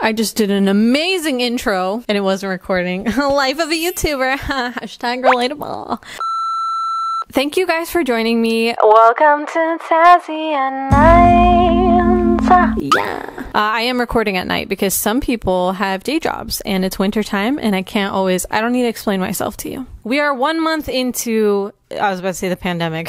I just did an amazing intro and it wasn't recording. Life of a YouTuber. Hashtag relatable. Thank you guys for joining me. Welcome to Tazzy at Night. Yeah. I am recording at night because some people have day jobs and it's winter time and I don't need to explain myself to you. We are 1 month into, I was about to say the pandemic.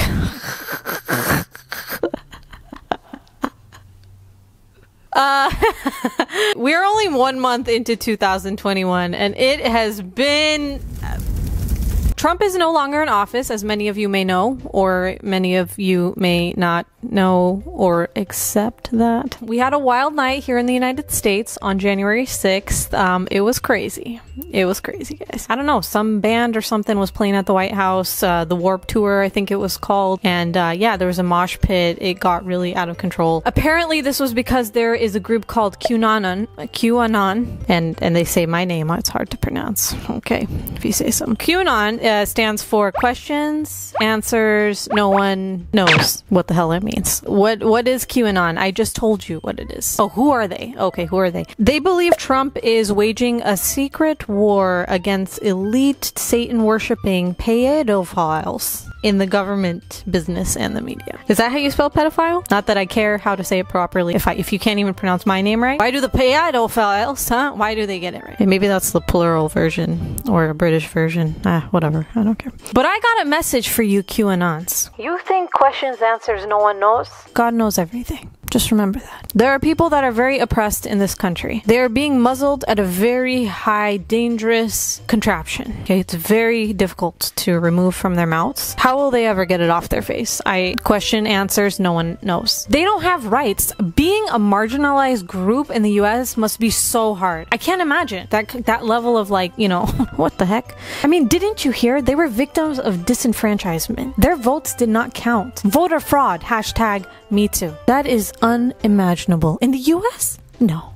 We're only 1 month into 2021 and it has been... Trump is no longer in office, as many of you may know, or many of you may not know or accept that. We had a wild night here in the United States on January 6th. It was crazy. It was crazy, guys. I don't know, some band or something was playing at the White House, the Warped Tour, I think it was called. And yeah, there was a mosh pit. It got really out of control. Apparently, this was because there is a group called QAnon, and they say my name. It's hard to pronounce. Okay, if you say something. QAnon stands for questions, answers, no one knows what the hell it means. What is QAnon? I just told you what it is. Oh, who are they? Okay, who are they? They believe Trump is waging a secret war against elite Satan-worshipping pedophiles in the government, business, and the media. Is that how you spell pedophile? Not that I care how to say it properly. If you can't even pronounce my name right. Why do the pedophiles, huh? Why do they get it right? And maybe that's the plural version or a British version. Whatever. I don't care. But I got a message for you QAnons. You think questions, answers, no one knows? God knows everything. Just remember that. There are people that are very oppressed in this country. They are being muzzled at a very high, dangerous contraption. Okay, it's very difficult to remove from their mouths. How will they ever get it off their face? I question answers, no one knows. They don't have rights. Being a marginalized group in the US must be so hard. I can't imagine that level of what the heck? I mean, didn't you hear? They were victims of disenfranchisement. Their votes did not count. Voter fraud, hashtag me too. That is unimaginable. In the US? No.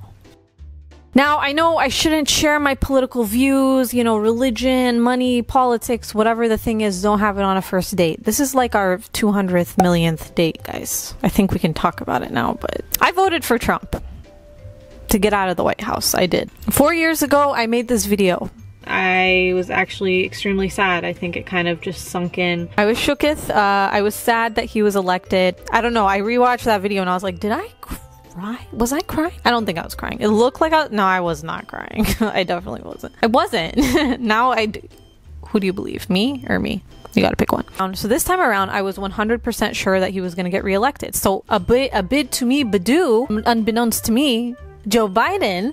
Now, I know I shouldn't share my political views, religion, money, politics, whatever the thing is, don't have it on a first date. This is like our 200th millionth date, guys. I think we can talk about it now, but I voted for Trump to get out of the White House. I did. 4 years ago, I made this video. I was actually extremely sad. I think it kind of just sunk in. I was shooketh. I was sad that he was elected. I don't know. I rewatched that video and I was like, did I cry? Was I crying? I don't think I was crying. It looked like no, I was not crying. I definitely wasn't. I wasn't. Now who do you believe? Me or me? You gotta pick one. So this time around, I was 100% sure that he was gonna get reelected. So a bid to me, Badu, unbeknownst to me, Joe Biden,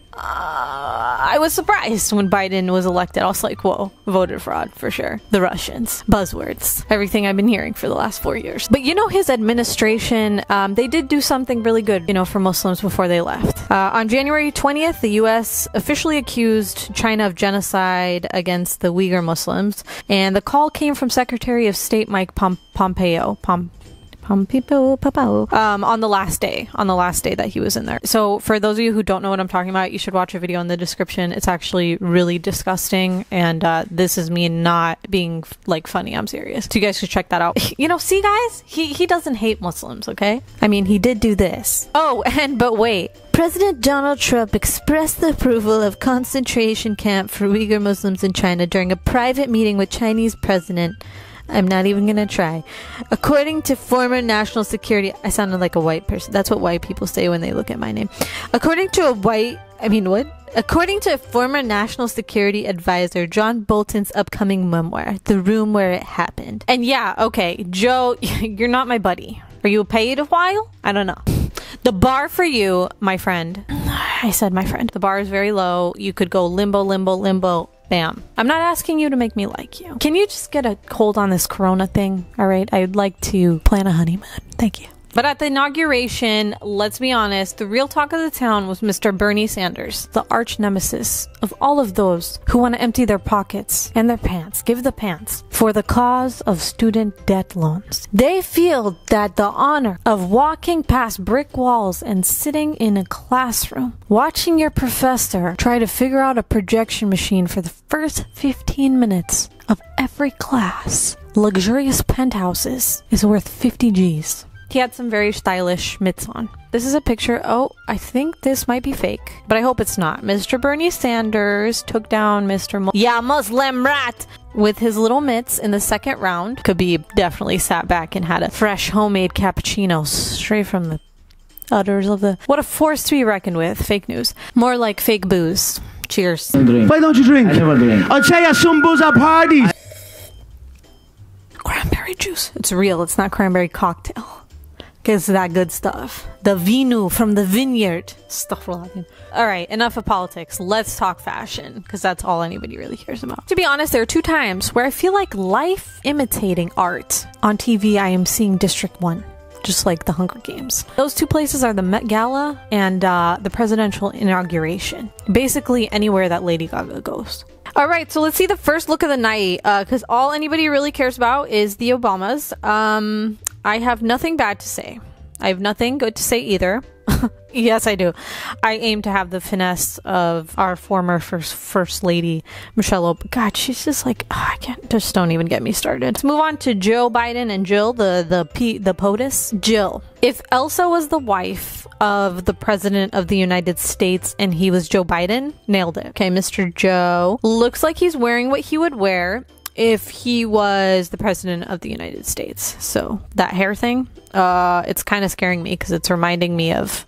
I was surprised when Biden was elected. I was like, whoa, voter fraud for sure. The Russians, buzzwords, everything I've been hearing for the last 4 years. But his administration, they did do something really good, for Muslims before they left. On January 20th, the US officially accused China of genocide against the Uyghur Muslims. And the call came from Secretary of State Mike Pompeo. On the last day that he was in there. So for those of you who don't know what I'm talking about, you should watch a video in the description. It's actually really disgusting, and this is me not being funny. I'm serious. So you guys should check that out. See guys, he doesn't hate Muslims, okay? I mean, he did do this. Oh, but wait. President Donald Trump expressed the approval of concentration camp for Uyghur Muslims in China during a private meeting with Chinese President. I'm not even gonna try. According to former national security... I sounded like a white person. That's what white people say when they look at my name. According to former national security advisor John Bolton's upcoming memoir, The Room Where It Happened. And yeah, okay, Joe, you're not my buddy. Are you a pedophile? I don't know. The bar for you, my friend... I said my friend. The bar is very low. You could go limbo, limbo, limbo. Bam. I'm not asking you to make me like you. Can you just get a hold on this corona thing? All right. I'd like to plan a honeymoon. Thank you. But at the inauguration, let's be honest, the real talk of the town was Mr. Bernie Sanders, the arch nemesis of all of those who want to empty their pockets and their pants, give the pants, for the cause of student debt loans. They feel that the honor of walking past brick walls and sitting in a classroom, watching your professor try to figure out a projection machine for the first 15 minutes of every class, luxurious penthouses, is worth 50 G's. He had some very stylish mitts on. This is a picture. Oh, I think this might be fake, but I hope it's not. Mr. Bernie Sanders took down Mr. Muslim rat with his little mitts in the second round. Khabib definitely sat back and had a fresh homemade cappuccino straight from the udders of the... What a force to be reckoned with. Fake news. More like fake booze. Cheers. Why don't you drink? I never drink. I'll tell you some booze at parties. Cranberry juice. It's real. It's not cranberry cocktail. It's that good stuff. The vino from the vineyard. Alright, enough of politics. Let's talk fashion, because that's all anybody really cares about. To be honest, there are 2 times where I feel like life imitating art. On TV, I am seeing District 1. Just like the Hunger Games. Those 2 places are the Met Gala and the presidential inauguration. Basically anywhere that Lady Gaga goes. Alright, so let's see the first look of the night, because all anybody really cares about is the Obamas. I have nothing bad to say. I have nothing good to say either. Yes, I do. I aim to have the finesse of our former first lady, Michelle Obama. God, she's just like, I can't, just don't even get me started. Let's move on to Joe Biden and Jill, the POTUS. Jill. If Elsa was the wife of the president of the United States and he was Joe Biden, nailed it. Okay, Mr. Joe. Looks like he's wearing what he would wear if he was the president of the United States. So that hair thing, it's kind of scaring me because it's reminding me of...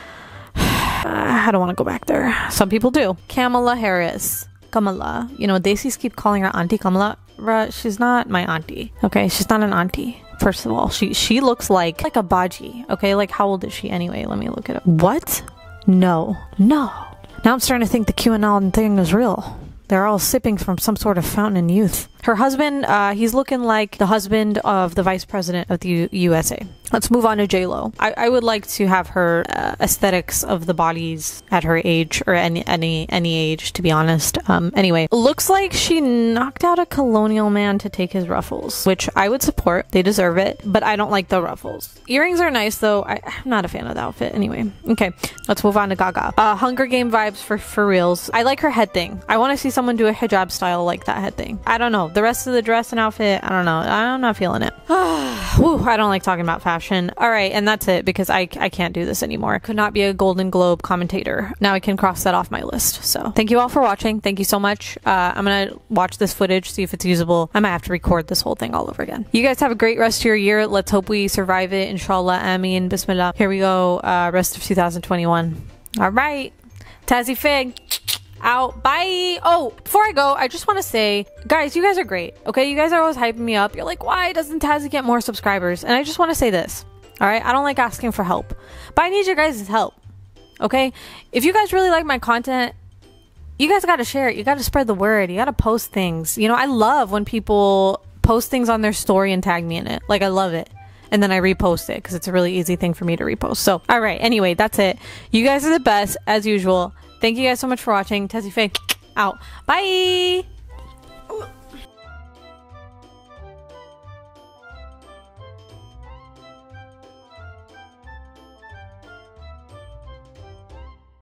I don't want to go back there. Some people do. Kamala Harris. Kamala. You know, Daisies keep calling her Auntie Kamala. She's not my auntie. Okay, she's not an auntie. First of all, she looks like a Baji. Okay, like how old is she anyway? Let me look it up. What? No. Now I'm starting to think the QAnon thing is real. They're all sipping from some sort of fountain in youth. Her husband, he's looking like the husband of the vice president of the USA. Let's move on to J-Lo. I would like to have her aesthetics of the bodies at her age, or any age, to be honest. Anyway, looks like she knocked out a colonial man to take his ruffles, which I would support. They deserve it, but I don't like the ruffles. Earrings are nice, though. I'm not a fan of the outfit. Anyway, okay, let's move on to Gaga. Hunger Game vibes for reals. I like her head thing. I want to see someone do a hijab style like that head thing. I don't know. The rest of the dress and outfit, I don't know. I'm not feeling it. Whew, I don't like talking about fashion. All right, and that's it because I can't do this anymore. Could not be a Golden Globe commentator. Now I can cross that off my list. So thank you all for watching. Thank you so much. I'm gonna watch this footage, see if it's usable. I might have to record this whole thing all over again. You guys have a great rest of your year. Let's hope we survive it. Inshallah. Ameen. Bismillah. Here we go. Rest of 2021. All right. Tazzy Fig. Out. Bye. Oh, before I go, I just want to say, guys, you guys are great. Okay, you guys are always hyping me up. You're like, why doesn't Tazzy get more subscribers? And I just want to say this. All right, I don't like asking for help, but I need your guys' help. Okay, if you guys really like my content, you guys got to share it. You got to spread the word. You got to post things. You know, I love when people post things on their story and tag me in it. Like, I love it. And then I repost it because it's a really easy thing for me to repost. So, all right. Anyway, that's it. You guys are the best as usual. Thank you guys so much for watching. Tezzy Faye out. Bye.